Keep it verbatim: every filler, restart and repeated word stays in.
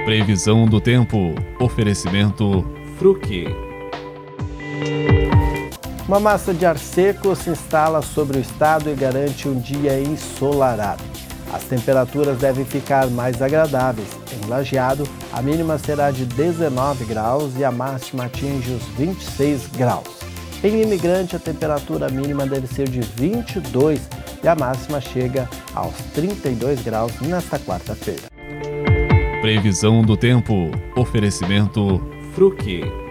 Previsão do tempo. Oferecimento Fruc. Uma massa de ar seco se instala sobre o estado e garante um dia ensolarado. As temperaturas devem ficar mais agradáveis. Em Lajeado, a mínima será de dezenove graus e a máxima atinge os vinte e seis graus. Em Imigrante, a temperatura mínima deve ser de vinte e dois e a máxima chega aos trinta e dois graus nesta quarta-feira. Previsão do tempo. Oferecimento Fruc.